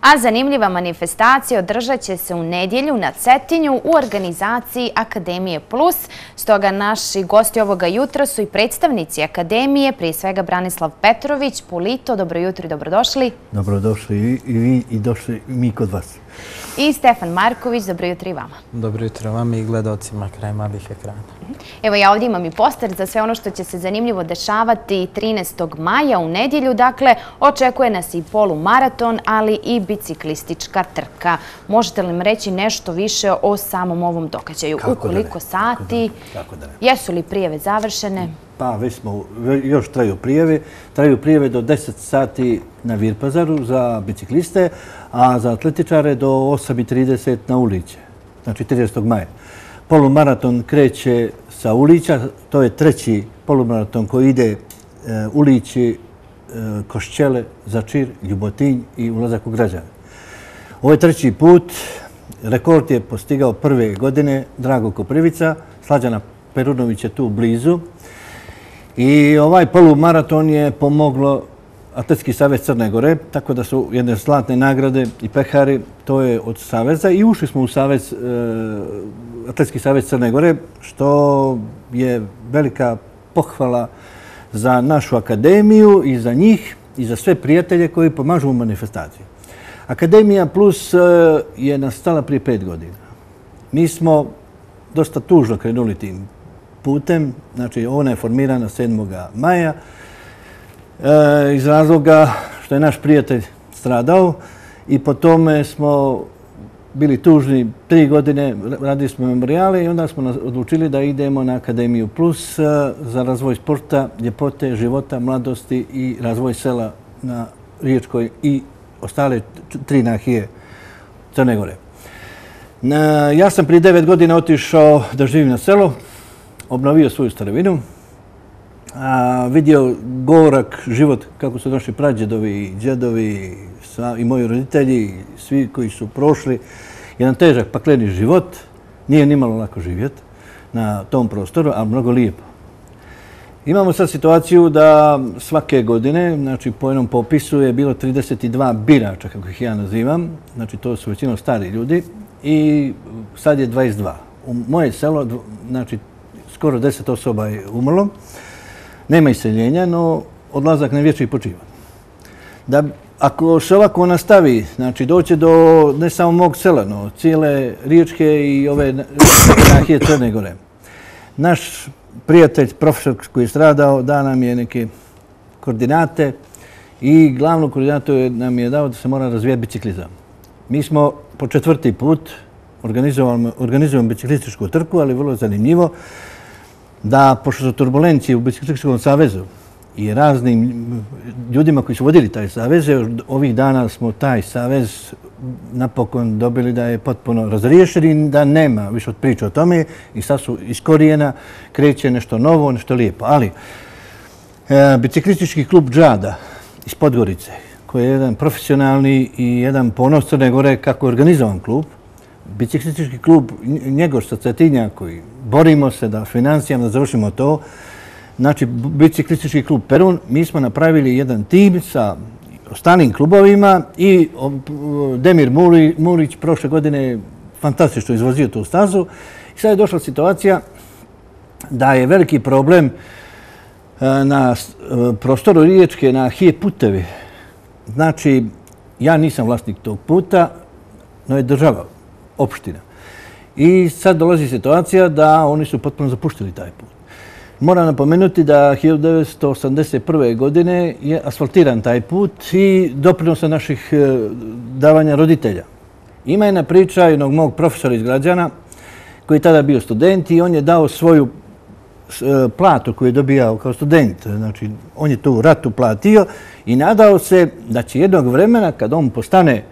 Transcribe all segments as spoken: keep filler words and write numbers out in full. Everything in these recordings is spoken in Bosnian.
A zanimljiva manifestacija održat će se u nedjelju na Cetinju u organizaciji Akademije Plus. Stoga naši gosti ovoga jutra su i predstavnici Akademije, prije svega Branislav Petrović, Pulito. Dobro jutro i dobrodošli. Dobrodošli i vi i došli mi kod vas. I Stefan Marković, dobro jutro i vama. Dobro jutro vama i gledalcima kraj malih ekrana. Evo, ja ovdje imam i poster za sve ono što će se zanimljivo dešavati trinaestog maja u nedjelju. Dakle, očekuje nas i polumaraton, ali i biciklistička trka. Možete li mi reći nešto više o samom ovom događaju? U koliko sati? Jesu li prijave završene? Pa, već smo, još traju prijave. Traju prijave do deset sati na Virpazaru za bicikliste, a za atletičare do osam i trideset na Uliće, znači trinaestog maja. Polumaraton kreće sa Ulića, to je treći polumaraton koji ide Ulići, Košćele, Začir, Ljubotinj i ulazak u Građane. Ovo je treći put, rekord je postigao prve godine Drago Koprivica, Slađana Perunović je tu blizu. I ovaj polumaraton je pomoglo Atletski savez Crne Gore, tako da su jedne zlatne nagrade i pehari, to je od saveza i ušli smo u savez, Atletski savez Crne Gore, što je velika pohvala za našu akademiju i za njih i za sve prijatelje koji pomažu u manifestaciji. Akademija Plus je nastala prije pet godina. Mi smo dosta tužno krenuli tim putem, znači ona je formirana sedmog maja iz razloga što je naš prijatelj stradao i po tome smo bili tužni tri godine, radili smo memorijale i onda smo odlučili da idemo na Akademiju Plus za razvoj sporta, ljepote, života, mladosti i razvoj sela na Riječkoj i ostale tri nahije Crne Gore. Ja sam prije devet godina otišao da živim na selo, obnovio svoju starovinu, vidio gorak život kako su naši prađedovi, džedovi i moji roditelji, svi koji su prošli jedan težak pakleni život. Nije nimalo lako živjeti na tom prostoru, ali mnogo lijepo. Imamo sad situaciju da svake godine, znači po jednom popisu je bilo trideset dva birača, kako ih ja nazivam, znači to su većinom stari ljudi i sad je dvadeset dva. U moje selo, znači skoro deset osoba je umrlo. Nema iseljenja, no odlazak na vječni počiva. Da, ako se ovako nastavi, znači doće do ne samo mog sela, no cijele Riječke i ove nahije Crne Gore. Naš prijatelj, profesor koji je stradao, da nam je neke koordinate i glavnu koordinatu nam je dao da se mora razvijati biciklizam. Mi smo po četvrti put organizujemo biciklističku trku, ali vrlo zanimljivo da, pošto su turbulencije u Biciklističkom savezu i raznim ljudima koji su vodili taj savez, ovih dana smo taj savez napokon dobili da je potpuno razriješen i da nema više od priče o tome i sad su iz korijena, kreće nešto novo, nešto lijepo. Ali Biciklistički klub Džada iz Podgorice, koji je jedan profesionalni i jedan ponos Crne Gore kako je organizovan klub, Biciklistički klub Njegoš sa Cetinja, koji borimo se da financijama da završimo to, znači Biciklistički klub Perun, mi smo napravili jedan tim sa ostalim klubovima i Demir Murić prošle godine fantastično izvozio tu stazu i sad je došla situacija da je veliki problem na prostoru Riječke na hije putevi. Znači, ja nisam vlasnik tog puta, no je država, opština. I sad dolazi situacija da oni su potpuno zapuštili taj put. Moram napomenuti da hiljadu devetsto osamdeset prve. godine je asfaltiran taj put i doprinosa naših davanja roditelja. Ima jedna priča jednog mog profesora iz Građana koji je tada bio student i on je dao svoju platu koju je dobijao kao student. Znači, on je tu ratu platio i nadao se da će jednog vremena kad on postane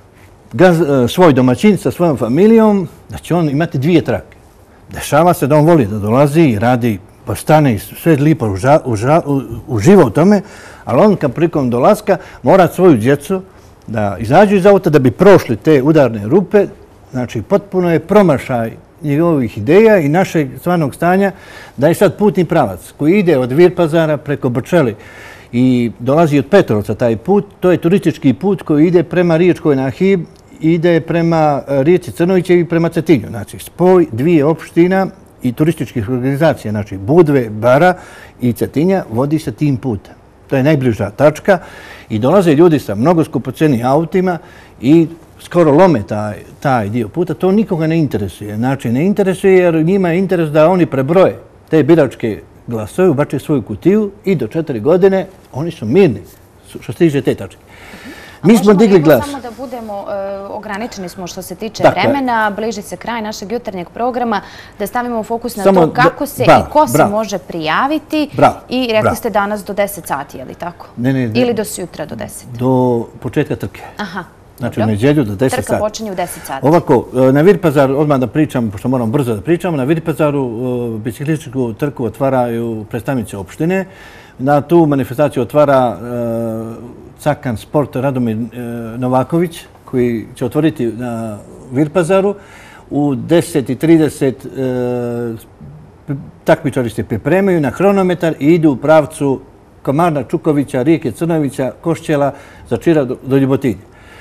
svoj domaćin sa svojom familijom, da će on imati dvije trake. Dešava se da on voli da dolazi i radi, postane i sve lipo uživa u tome, ali on kad prikom dolaska mora svoju djecu da izađu iz auta da bi prošli te udarne rupe. Znači, potpuno je promašaj njegovih ideja i našeg stvarnog stanja da je sad putni pravac koji ide od Virpazara preko Brčeli i dolazi od Petrovca taj put. To je turistički put koji ide prema Riječkoj Nahiji, ide prema rijeci Crnoviće i prema Cetinju. Znači, spoj dvije opština i turističkih organizacija, znači Budve, Bara i Cetinja, vodi se tim putem. To je najbliža tačka i dolaze ljudi sa mnogo skupocenim autima i skoro lome taj, taj dio puta. To nikoga ne interesuje. Znači, ne interesuje jer njima je interes da oni prebroje te biračke glasove, ubače svoju kutiju i do četiri godine oni su mirni što se tiče te tačke. Mi smo digli glas. Samo da budemo, ograničeni smo što se tiče vremena, bliži se kraj našeg jutarnjeg programa, da stavimo fokus na to kako se i ko se može prijaviti i rekli ste danas do deset sati, je li tako? Ne, ne, ne. Ili do sutra do deset? Do početka trke. Aha. Znači u nedjelju do deset sati. Trka počinje u deset sati. Ovako, na Virpazar, odmah da pričam, pošto moram brzo da pričam, na Virpazaru biciklističku trku otvaraju predstavnici opštine. Na tu manifestaciju otvara Cakan Sport Radomir Novaković, koji će otvoriti na Virpazaru. U deset i trideset takmičari se pripremaju na hronometar i idu u pravcu Komarna, Čukovića, Rijeke Crnovića, Košćela, Začira do Ljubotinje.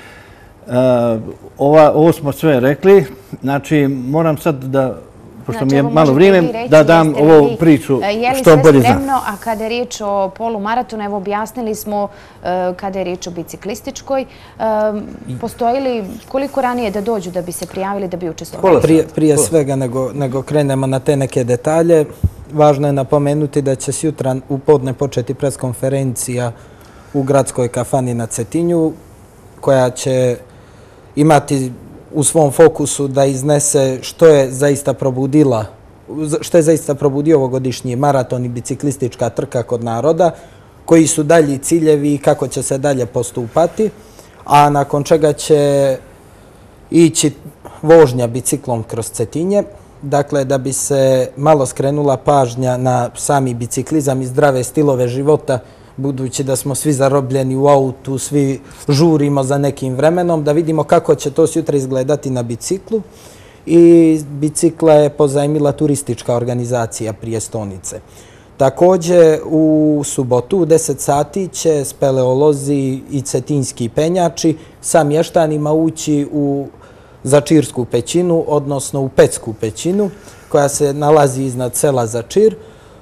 Ovo smo sve rekli. Znači, moram sad da, pošto mi je malo vrijeme, da dam ovu priču što bolje znam. Spremno, a kada je riječ o polumaratonu, evo objasnili smo kada je riječ o biciklističkoj, postoji li koliko ranije da dođu da bi se prijavili, da bi učestvovali? Prije svega nego krenemo na te neke detalje, važno je napomenuti da će sutra u podne početi preskonferencija u gradskoj kafani na Cetinju, koja će imati u svom fokusu da iznese što je zaista probudila, što je zaista probudio ovogodišnji maraton i biciklistička trka kod naroda, koji su dalji ciljevi i kako će se dalje postupati, a nakon čega će ići vožnja biciklom kroz Cetinje, dakle da bi se malo skrenula pažnja na sami biciklizam i zdrave stilove života, budući da smo svi zarobljeni u autu, svi žurimo za nekim vremenom, da vidimo kako će to sutra izgledati na biciklu. I bicikla je pozajmila turistička organizacija Prijestonice. Također u subotu u deset sati će speleolozi i cetinjski penjači sa mještanima ući u Začirsku pećinu, odnosno u Pecku pećinu, koja se nalazi iznad sela Začir.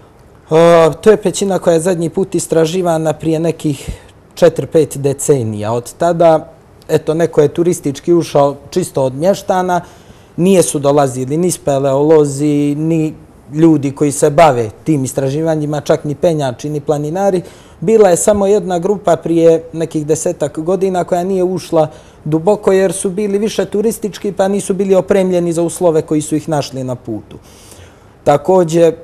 To je pećina koja je zadnji put istraživana prije nekih četiri pet decenija. Od tada, eto, neko je turistički ušao čisto od mještana, nije su dolazili ni speleolozi, ni ljudi koji se bave tim istraživanjima, čak ni penjači, ni planinari. Bila je samo jedna grupa prije nekih desetak godina koja nije ušla duboko jer su bili više turistički pa nisu bili opremljeni za uslove koji su ih našli na putu. Također,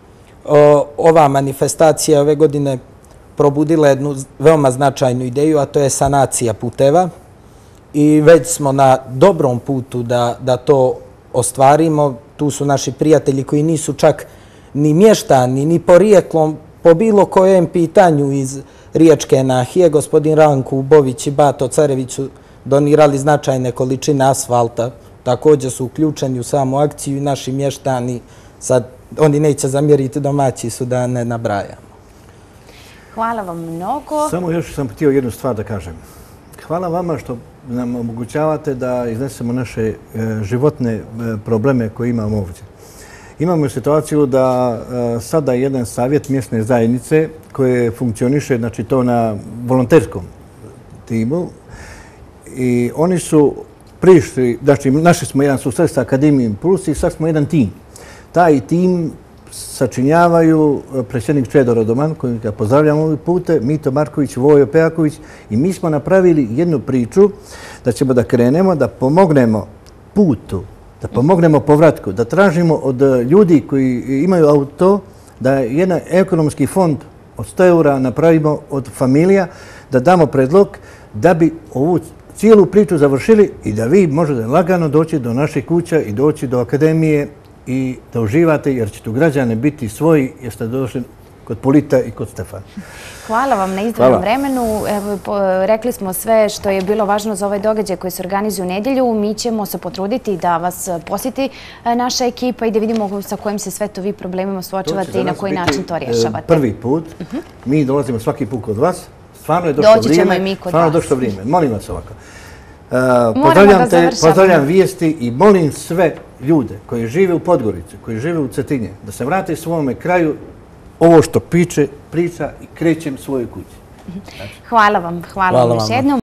ova manifestacija ove godine probudila jednu veoma značajnu ideju, a to je sanacija puteva. I već smo na dobrom putu da to ostvarimo. Tu su naši prijatelji koji nisu čak ni mještani, ni porijeklom po bilo kojem pitanju iz Riječke Nahije. Gospodin Ranko Ubović i Bato Carević su donirali značajne količine asfalta. Također su uključeni u samu akciju i naši mještani, sad oni neće zamjeriti, domaći su, da ne nabrajamo. Hvala vam mnogo. Samo još sam htio jednu stvar da kažem. Hvala vama što nam omogućavate da iznesemo naše životne probleme koje imamo ovdje. Imamo situaciju da sada jedan savjet mjesne zajednice koje funkcioniše, znači to na volonterskom timu, i oni su prišli, znači našli smo jedan susret sa Akademijom Plus i sad smo jedan tim. Taj tim sačinjavaju predsjednik Čedo Rodoman, koji ga pozdravljamo ovih pute, Mito Marković, Vojo Pejaković, i mi smo napravili jednu priču da ćemo da krenemo, da pomognemo putu, da pomognemo povratku, da tražimo od ljudi koji imaju auto, da jedan ekonomski fond od sto eura napravimo od familija, da damo predlog da bi ovu cijelu priču završili i da vi možete lagano doći do naših kuća i doći do akademije i da uživate, jer će tu građane biti svoji, jer ste došli kod Polita i kod Stefana. Hvala vam na izdvojenom vremenu. Rekli smo sve što je bilo važno za ovaj događaj koji se organizuje u nedjelju. Mi ćemo se potruditi da vas posjeti naša ekipa i da vidimo sa kojim se sve to vi problemima suočavate i na koji način to rješavate. Prvi put. Mi dolazimo svaki put kod vas. Stvarno je došlo vrijeme. Doći ćemo i mi kod vas. Stvarno je došlo vrijeme. Molim vas ovako. Pozdravljam te, pozdravljam vijesti i molim sve ljude koji žive u Podgorici, koji žive u Cetinje, da se vrate svome kraju ovo što piče, priča i krećem svojoj kući. Hvala vam, hvala vam još jednom.